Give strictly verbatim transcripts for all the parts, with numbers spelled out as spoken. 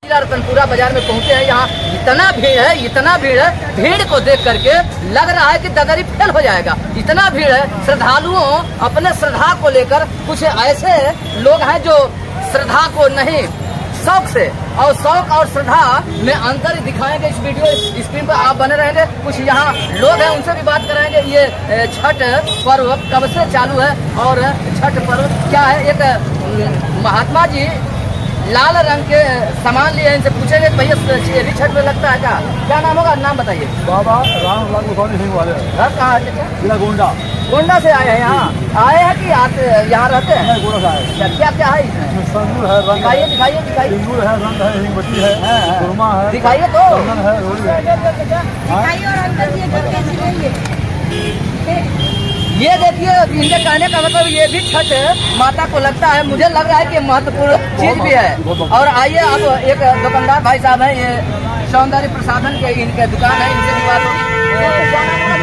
जिला रतनपुरा बाजार में पहुंचे हैं। यहाँ इतना भीड़ है, इतना भीड़ है, भीड़ को देख करके लग रहा है कि ददरी फेल हो जाएगा। इतना भीड़ है, श्रद्धालुओं अपने श्रद्धा को लेकर, कुछ ऐसे लोग हैं जो श्रद्धा को नहीं शौक से, और शौक और श्रद्धा में अंतर दिखाएंगे। इस वीडियो स्क्रीन पर आप बने रहेंगे। कुछ यहाँ लोग हैं, उनसे भी बात कराएंगे। ये छठ पर्व कब से चालू है और छठ पर्व क्या है। एक महात्मा जी लाल रंग के सामान लिए, इनसे पूछेंगे भैया ये भी छठ में लगता है क्या? क्या नाम होगा, नाम बताइए। बाबा राम लाल सिंह वाले। घर कहाँ है? जिला गोंडा। गोंडा से आए हैं यहाँ? आए हैं कि आते यहाँ रहते हैं? गोंडा से आए। क्या क्या क्या है इसमें? सिंदूर है, रंग दिखाइए दिखाइए दिखाइए। सिंदूर है, रंग है, हिंगबत्ती है, सुरमा है, दिखाइए तो। ये देखिए, इनके कहने का मतलब ये भी छठ माता को लगता है। मुझे लग रहा है कि महत्वपूर्ण चीज भी है। और आइए आप, एक दुकानदार भाई साहब हैं, ये सौंदर्य प्रसाधन के इनके दुकान है, इनसे भी बात होगी।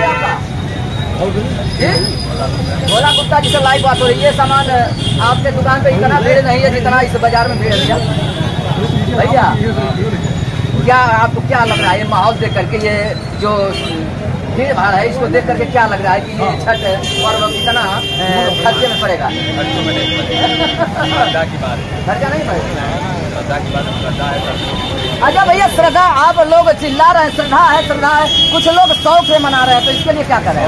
भोला गुप्ता जी से लाइव बात हो रही है। ये सामान आपके दुकान पे इतना भीड़ नहीं है जितना इस बाजार में भीड़ है भैया। क्या आपको क्या लग रहा है ये माहौल देख करके, ये जो भीड़ भाड़ है इसको देख करके क्या लग रहा है कि ये छठ पर्व कितना खर्चे में पड़ेगा? खर्चा नहीं पड़ेगा। अच्छा भैया, श्रद्धा आप लोग चिल्ला रहे हैं, श्रद्धा है श्रद्धा है, कुछ लोग शौक से मना रहे हैं, तो इसके लिए क्या करें?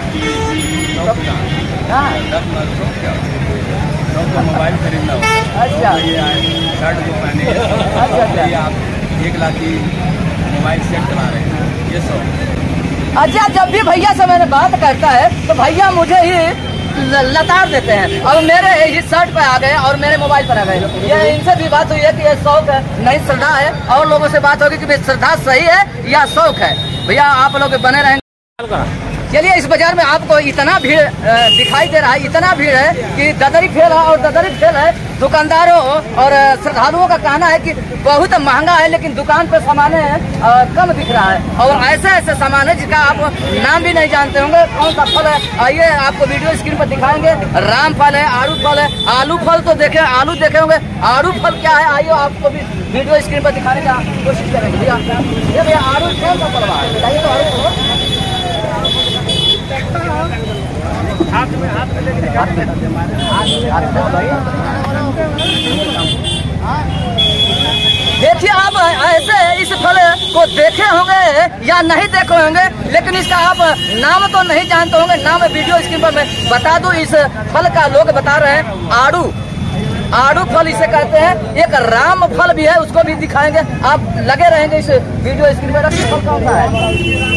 मोबाइल खरीदना हो। अच्छा शर्ट जो पहने अच्छा आप एक लाख की मोबाइल सेट चला रहे हैं, ये सब। अच्छा, जब भी भैया से मैंने बात करता है तो भैया मुझे ही लताड़ देते हैं और मेरे इस शर्ट पे आ गए और मेरे मोबाइल पर आ गए। ये इनसे भी बात हुई है कि ये शौक है नहीं श्रद्धा है, और लोगों से बात होगी कि श्रद्धा सही है या शौक है। भैया आप लोग बने रहेंगे। चलिए, इस बाजार में आपको इतना भीड़ दिखाई दे रहा है, इतना भीड़ है कि ददरी फेल है और ददरी फेल है। दुकानदारों और श्रद्धालुओं का कहना है कि बहुत महंगा है, लेकिन दुकान पर सामान कम दिख रहा है। और ऐसे ऐसे सामान है जिसका आप नाम भी नहीं जानते होंगे, कौन सा फल है। आइए आपको वीडियो स्क्रीन पर दिखाएंगे। राम फल है, आड़ू फल है। आलू फल तो देखे, आलू देखे होंगे, आड़ू फल क्या है आइए आपको भी वीडियो स्क्रीन पर दिखाने का कोशिश करेंगे। भैया ये भैया आड़ू कौन सा फल है बताइए तो। आड़ू हाथ में हाथ में लेके देखिए आप ऐसे इस फल को देखे होंगे या नहीं देखे होंगे, लेकिन इसका आप नाम तो नहीं जानते होंगे। नाम वीडियो स्क्रीन पर मैं बता दूं। इस फल का लोग बता रहे हैं आड़ू, आड़ू फल इसे कहते हैं। एक राम फल भी है, उसको भी दिखाएंगे। आप लगे रहेंगे इस वीडियो स्क्रीन पर। फल कौन सा है?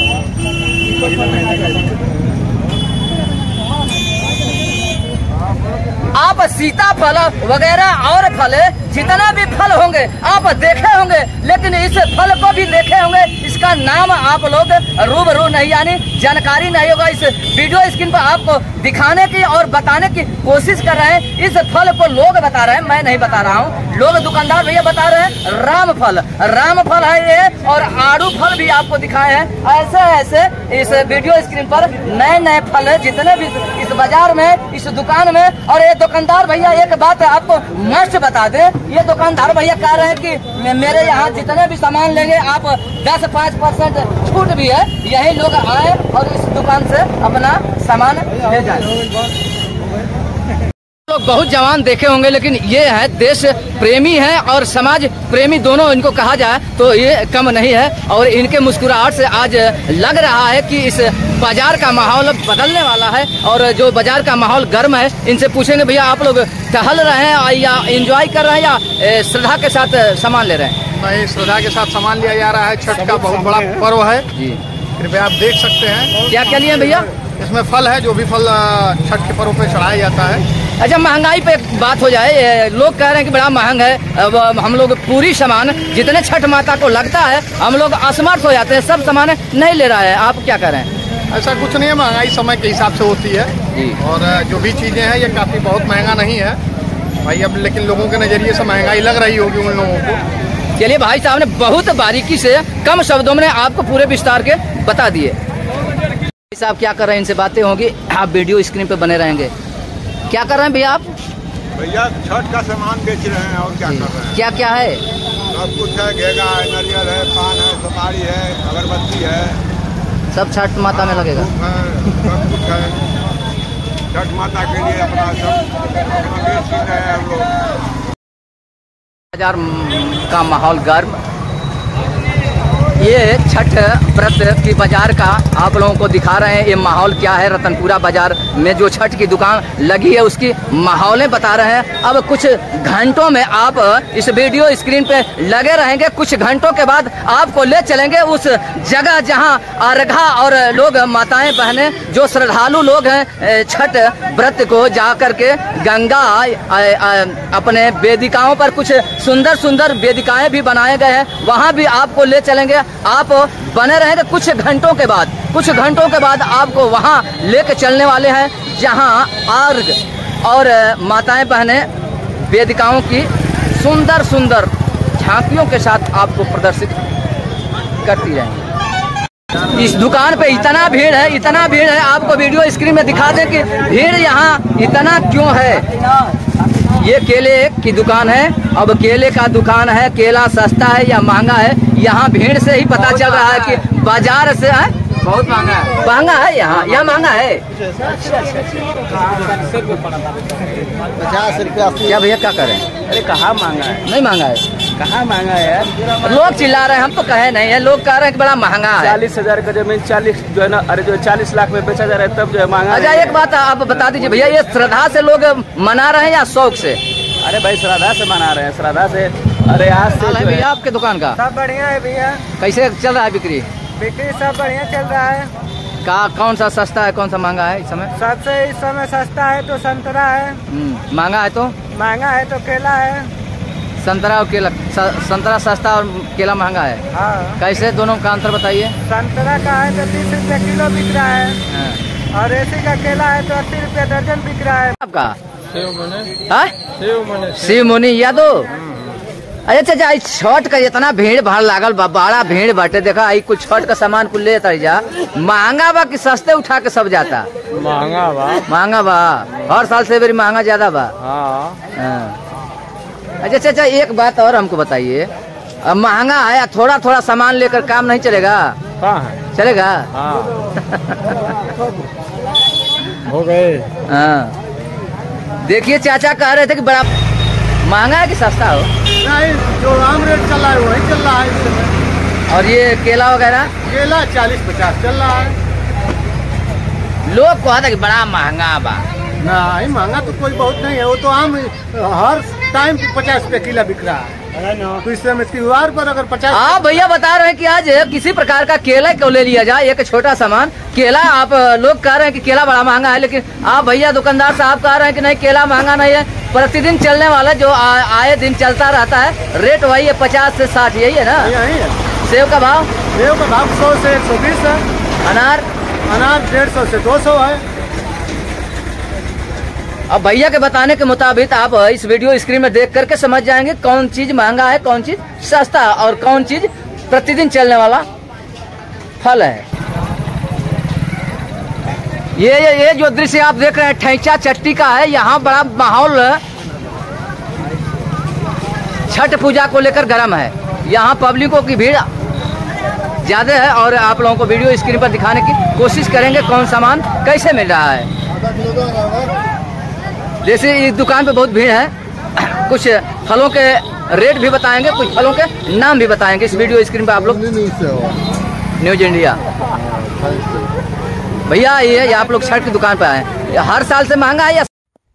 आप सीताफल वगैरह और फल जितना भी फल होंगे आप देखे होंगे, लेकिन इस फल को भी देखे होंगे, इसका नाम आप लोग रूबरू नहीं, यानी जानकारी नहीं होगा। इस वीडियो स्क्रीन पर आपको दिखाने की और बताने की कोशिश कर रहे हैं। इस फल को लोग बता रहे हैं, मैं नहीं बता रहा हूँ। लोग दुकानदार भैया बता रहे हैं राम फल, राम फल है ये। और आड़ू फल भी आपको दिखाए हैं। ऐसे ऐसे इस वीडियो स्क्रीन पर नए नए फल है जितने भी इस बाजार में, इस दुकान में। और ये दुकानदार भैया एक बात है आपको मस्ट बता दे, ये दुकानदार भैया कह रहे हैं कि मेरे यहाँ जितने भी सामान लेंगे आप दस पाँच परसेंट छूट भी है। यही लोग आए और इस दुकान से अपना सामान ले जाए। लोग बहुत जवान देखे होंगे, लेकिन ये है देश प्रेमी है और समाज प्रेमी, दोनों इनको कहा जाए तो ये कम नहीं है। और इनके मुस्कुराहट से आज लग रहा है कि इस बाजार का माहौल बदलने वाला है और जो बाजार का माहौल गर्म है। इनसे पूछेंगे भैया आप लोग टहल रहे हैं या एंजॉय कर रहे हैं या श्रद्धा के साथ सामान ले रहे हैं? नहीं, श्रद्धा के साथ सामान लिया जा रहा है। छठ का बहुत बड़ा पर्व है जी, कृपया आप देख सकते हैं। क्या क्या लिए भैया? इसमें फल है, जो भी फल छठ के पर्व पे चढ़ाया जाता है। अच्छा, महंगाई पे बात हो जाए, लोग कह रहे हैं कि बड़ा महंग है। अब हम लोग पूरी सामान जितने छठ माता को लगता है हम लोग असमर्थ हो जाते हैं, सब सामान नहीं ले रहा है। आप क्या कह रहे हैं? ऐसा कुछ नहीं है, महंगाई समय के हिसाब से होती है जी। और जो भी चीजें हैं ये काफी बहुत महंगा नहीं है भाई। अब लेकिन लोगों के नजरिए से महंगाई लग रही होगी उन लोगों को। चलिए, भाई साहब ने बहुत बारीकी से कम शब्दों में आपको पूरे विस्तार के बता दिए। भाई साहब क्या कर रहे हैं, इनसे बातें होंगी। आप वीडियो स्क्रीन पे बने रहेंगे। क्या कर रहे हैं भैया आप? भैया छठ का सामान बेच रहे हैं और क्या कर रहे हैं? क्या क्या है? सब कुछ है, घेगा है, नारियल है, पान है, सुपारी है, अगरबत्ती है, सब छठ माता में लगेगा। सब कुछ है छठ माता के लिए अपना सब अपना बेच के है हम लोग। बाजार का माहौल गर्म, ये छठ व्रत की बाजार का आप लोगों को दिखा रहे हैं। ये माहौल क्या है रतनपुरा बाजार में जो छठ की दुकान लगी है उसकी माहौलें बता रहे हैं। अब कुछ घंटों में आप इस वीडियो स्क्रीन पे लगे रहेंगे। कुछ घंटों के बाद आपको ले चलेंगे उस जगह जहां अर्घा और लोग माताएं बहनें जो श्रद्धालु लोग हैं छठ व्रत को जा करके गंगा अपने वेदिकाओं पर कुछ सुंदर सुंदर वेदिकाएं भी बनाए गए हैं, वहां भी आपको ले चलेंगे। आप बने रहेंगे। कुछ घंटों के बाद कुछ घंटों के बाद आपको वहां लेके चलने वाले हैं जहां अर्घ और माताएं बहनें वेदिकाओं की सुंदर सुंदर झांकियों के साथ आपको प्रदर्शित करती रहेंगी। इस दुकान पे इतना भीड़ है, इतना भीड़ है, आपको वीडियो स्क्रीन में दिखा दें कि भीड़ यहाँ इतना क्यों है। ये केले की दुकान है। अब केले का दुकान है, केला सस्ता है या महंगा है, यहाँ भीड़ से ही पता चल रहा है कि बाजार से है बहुत महंगा है। महंगा है यहाँ यहाँ महंगा है पचास रुपया। क्या भैया क्या करें? अरे कहाँ महंगा है? नहीं महंगा है, कहाँ महंगा है यार? लोग चिल्ला रहे हैं, हम तो कहे नहीं है, लोग कह रहे हैं कि बड़ा महंगा है। चालीस हजार का जमीन चालीस जो है ना, अरे जो चालीस लाख में बेचा जा रहा है तब जो है महंगा। अच्छा एक बात आप बता दीजिए भैया, ये श्रद्धा से लोग मना रहे हैं या शौक से? अरे भाई श्रद्धा से मना रहे हैं, श्रद्धा से। अरे आज से भैया आपके दुकान का सब बढ़िया है भैया। कैसे चल रहा है बिक्री? बिक्री सब बढ़िया चल रहा है। का कौन सा सस्ता है कौन सा महंगा है इस समय? सबसे इस समय सस्ता है तो संतरा है, महंगा है तो महंगा है तो केला है। संतरा और केला, संतरा सस्ता और केला महंगा है। हाँ। कैसे दोनों का अंतर बताइए? संतरा का है तो तीस रुपया किलो बिक रहा है और ऐसी का केला है तो अस्सी रुपया दर्जन बिक रहा है। आपका शिव शिव मुनि यादव। अच्छा अच्छा, छठ का इतना भीड़ भाड़ लागल बा, बड़ा भीड़ बाटे। देखा आई कुछ छठ का सामान कुल ले जा, महंगा बा कि सस्ते उठा के सब जाता? महंगा बा। महंगा बा, हर साल से मेरी महंगा ज्यादा बा। अच्छा अच्छा अच्छा, एक बात और हमको बताइए, महंगा है थोड़ा थोड़ा सामान लेकर काम नहीं चलेगा? है? चलेगा। हो गए। हाँ देखिए चाचा कह रहे थे कि बड़ा महंगा है कि सस्ता हो? नहीं, जो आम रेट चल रहा है वही चल रहा है इस समय। और ये केला वगैरह? केला चालीस पचास चल रहा है। लोग कहा था कि बड़ा महंगा बा। नहीं महंगा तो कोई बहुत नहीं है, वो तो आम हर टाइम पचास रुपया किलो बिक रहा है। तो इस समय त्योहार पर अगर पचास। आप भैया बता रहे हैं कि आज किसी प्रकार का केला क्यों ले लिया जाए, एक छोटा सामान केला। आप लोग कह रहे हैं कि केला बड़ा महंगा है, लेकिन आप भैया दुकानदार साहब कह रहे हैं कि नहीं केला महंगा नहीं है, प्रतिदिन चलने वाला जो आ, आए दिन चलता रहता है, रेट वही है पचास से साठ, यही है ना? यही है। सेव का भाव? सेव का भाव सौ से एक सौ बीस है। अनार? अनार डेढ़ सौ से दो सौ है। अब भैया के बताने के मुताबिक आप इस वीडियो स्क्रीन में देख करके समझ जाएंगे कौन चीज महंगा है, कौन चीज सस्ता और कौन चीज प्रतिदिन चलने वाला फल है। ये ये ये जो दृश्य आप देख रहे हैं ठैचा चट्टी का है। यहाँ बड़ा माहौल छठ पूजा को लेकर गर्म है। यहाँ पब्लिकों की भीड़ ज्यादा है और आप लोगों को वीडियो स्क्रीन पर दिखाने की कोशिश करेंगे कौन सामान कैसे मिल रहा है। जैसे इस दुकान पे बहुत भीड़ है, कुछ फलों के रेट भी बताएंगे, कुछ फलों के नाम भी बताएंगे इस वीडियो स्क्रीन पे आप लोग। न्यूज इंडिया भैया ये आप लोग छठ की दुकान पे आए, हर साल से महंगा है या?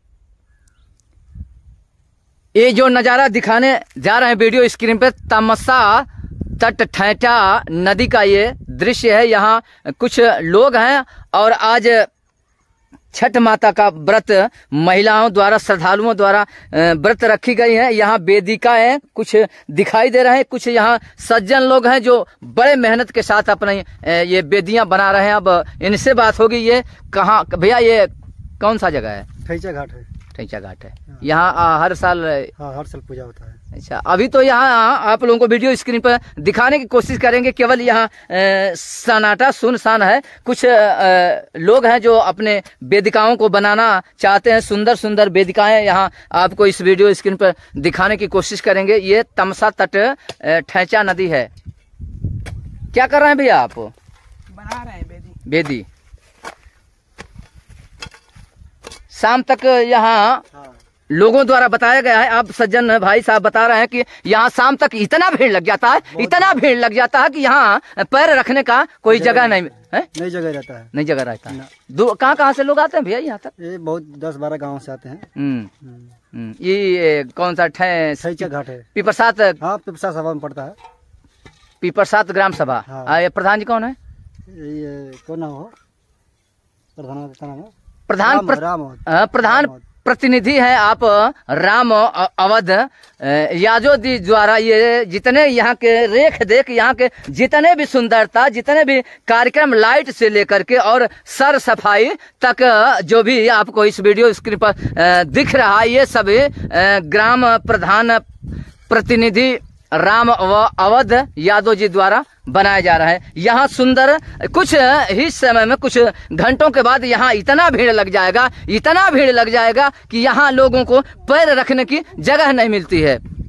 ये जो नजारा दिखाने जा रहे हैं वीडियो स्क्रीन पे, तमसा तट ठैठा नदी का ये दृश्य है। यहाँ कुछ लोग हैं और आज छठ माता का व्रत महिलाओं द्वारा, श्रद्धालुओं द्वारा व्रत रखी गई है। यहाँ वेदिकाएं कुछ दिखाई दे रहे हैं, कुछ यहाँ सज्जन लोग हैं जो बड़े मेहनत के साथ अपने ये वेदियां बना रहे हैं। अब इनसे बात होगी। ये कहाँ भैया, ये कौन सा जगह है? ठैचा घाट है। ठैचा घाट है। यहाँ हर साल? हाँ हर साल पूजा होता है। अच्छा, अभी तो यहाँ आप लोगों को वीडियो स्क्रीन पर दिखाने की कोशिश करेंगे। केवल यहाँ सन्नाटा सुनसान है। कुछ आ, लोग हैं जो अपने वेदिकाओं को बनाना चाहते हैं। सुंदर सुंदर वेदिकाएं यहाँ आपको इस वीडियो स्क्रीन पर दिखाने की कोशिश करेंगे। ये तमसा तट ठैचा नदी है। क्या कर रहे हैं भैया आप? बना रहे हैं वेदी। वेदी शाम तक यहाँ लोगों द्वारा बताया गया है। आप सज्जन भाई साहब बता रहे हैं कि यहाँ शाम तक इतना भीड़ लग जाता है, इतना भीड़ लग जाता है कि यहाँ पैर रखने का कोई जगह नहीं है। नई जगह रहता है, नई जगह रहता है। दो कहाँ कहाँ से लोग आते हैं भैया यहाँ तक? ये बहुत दस बारह गांव से आते हैं। हम्म, ये कौन सा ठैचा घाट है? पीपरसात। हाँ, पीपरसात सभा में पड़ता है। पीपरसात ग्राम सभा। हाँ। ये प्रधान जी कौन है? ये कौन नाम हो? प्रधान प्रधान राम, प्र... राम, प्रधान राम। प्रतिनिधि हैं आप राम अवध यादव जी द्वारा ये जितने यहाँ के रेख देख, यहाँ के जितने भी सुंदरता, जितने भी कार्यक्रम लाइट से लेकर के और सर सफाई तक जो भी आपको इस वीडियो स्क्रीन पर दिख रहा है, ये सभी ग्राम प्रधान प्रतिनिधि राम अवध यादव जी द्वारा बनाया जा रहा है। यहाँ सुंदर कुछ ही समय में, कुछ घंटों के बाद यहाँ इतना भीड़ लग जाएगा, इतना भीड़ लग जाएगा कि यहाँ लोगों को पैर रखने की जगह नहीं मिलती है।